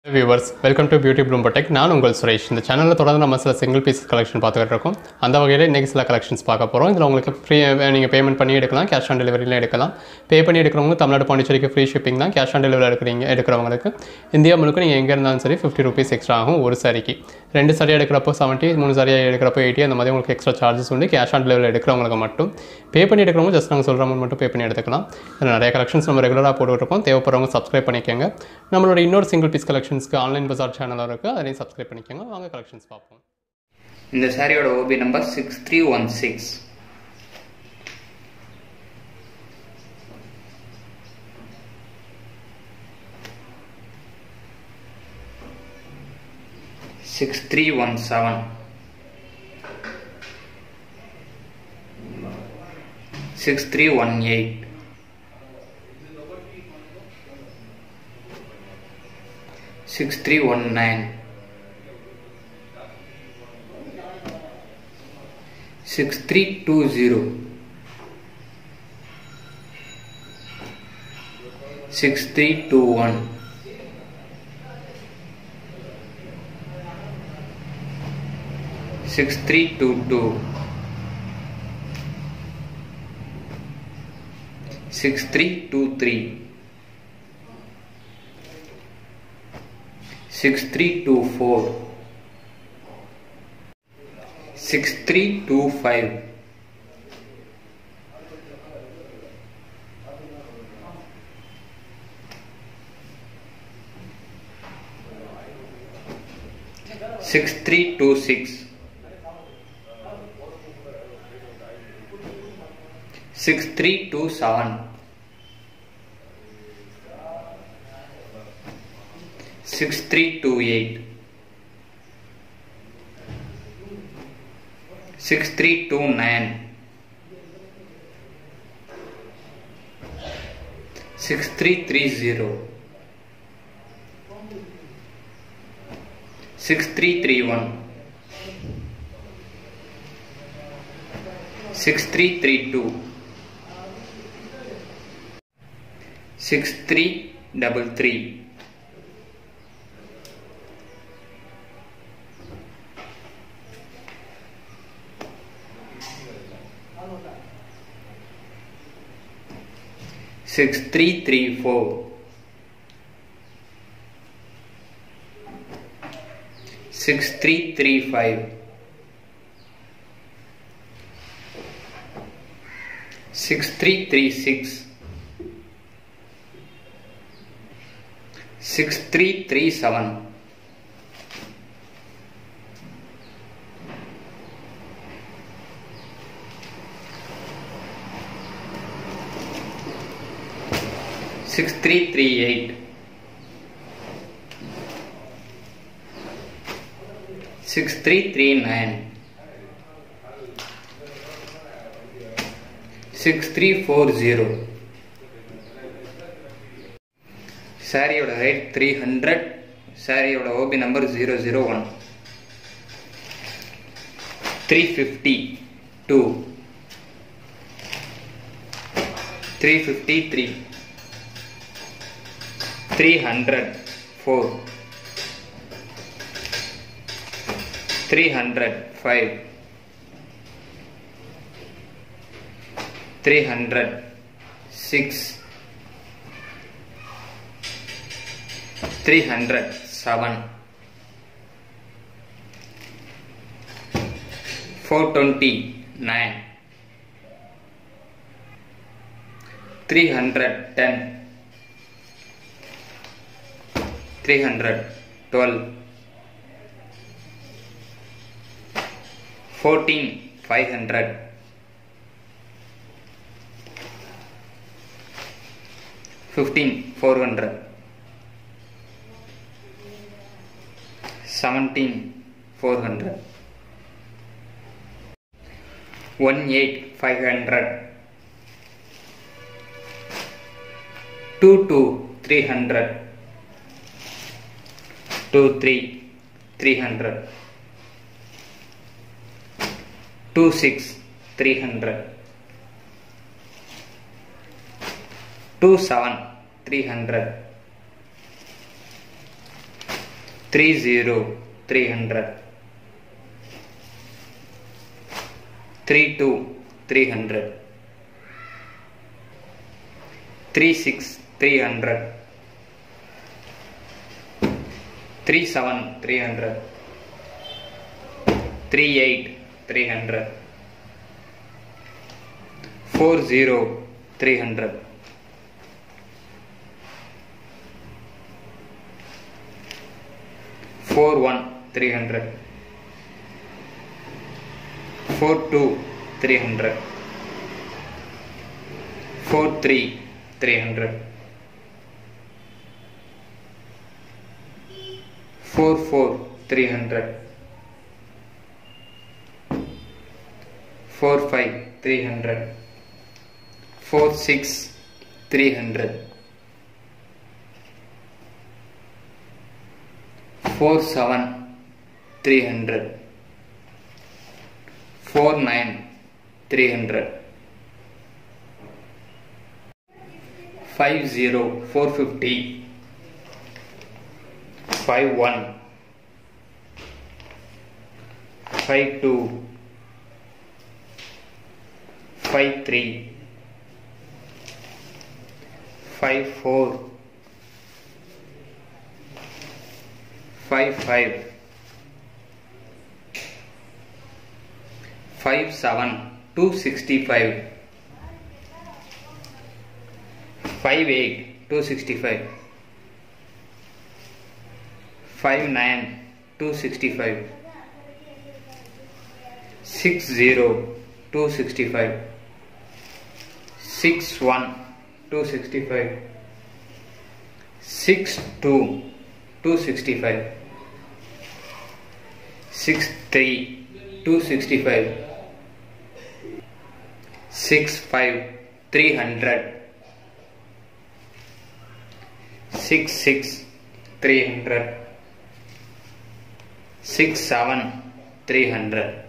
Viewers welcome to beauty bloom tech. நான் உங்கள் சுரேஷ். இந்த சேனலில் தொடர்ந்து நம்ம சில சிங்கிள் பீஸ் கலெக்ஷன் பார்த்துக்கிட்டு இருக்கோம். அந்த வகையில் இன்றைக்கி சில கலெக்ஷன்ஸ் பார்க்க போகிறோம். இதில் உங்களுக்கு ஃப்ரீ நீங்கள் பேமெண்ட் பண்ணி எடுக்கலாம், கேஷ் ஆன் டெலிவரியில் எடுக்கலாம். பே பண்ணி எடுக்கிறவங்க தமிழ்நாடு பாண்டிச்சேரிக்கு ஃப்ரீ ஷிப்பிங் தான். கேஷ் ஆன் டெலிவரி எடுக்கிறவங்களுக்கு இந்தியா முழுக்க நீங்கள் எங்கே இருந்தாலும் சரி ₹50 எக்ஸ்ட்ரா ஆகும் ஒரு சாரிக்கு. 2 சாரி எடுக்கிறப்போ 70, 3 சாரி எடுக்கிறப்போ 80, அந்த மாதிரி உங்களுக்கு எக்ஸ்ட்ரா சார்ஜஸ் உண்டு. கேஷ் ஆன் டெலிவரி எடுக்கிறவங்களுக்கு மட்டும். பே பண்ணி எடுக்கிறவங்க ஜஸ்ட் நாங்கள் சொல்கிற அமௌண்ட் மட்டும் பே பண்ணி எடுத்துக்கலாம். இதில் நிறைய கலெக்ஷன்ஸ் நம்ம ரெகுலராக போட்டுருக்கோம். தேவைப்படுறவங்க சப்ஸ்கிரைப் பண்ணிக்கோங்க. நம்மளோட இன்னொரு சிங்கிள் பீஸ் கலெக்ஷன்ஸ்க்கு ஆன்லைன் பஜார் சேனலாக இருக்குது, அதையும் சப்ஸ்கிரைப் பண்ணிக்கோங்க. வாங்க கலெக்ஷன்ஸ் பார்ப்போம். இந்த சாரியோட ஓபி நம்பர் 6316. (6317) 6318 6319 6320 6321 6322 6323 6324 6325 6326 6327 6328 6329 6330 6331 6332 6333 6334 6335 6336 6337 6338 6339 6340 சாரியோட ரேட் 300. சாரியோட ஓபி நம்பர் 001 352 353 304 305 306 307 429 310 312 14500 15400 17400 18500 22300 23300 26300 27300 30 300, 32 300, 36 300, 37 300, 38 300, 40 300, 41 300, 42 300, 43 300, 44 300, 45 300, 46 300, 47 300, 49 300, 50 450, 51 52 53 54 55 57 265, 58 265, 59 265, 60 265, 61 265, 62 265, 63 265, 65 300, 66 300, 67 300,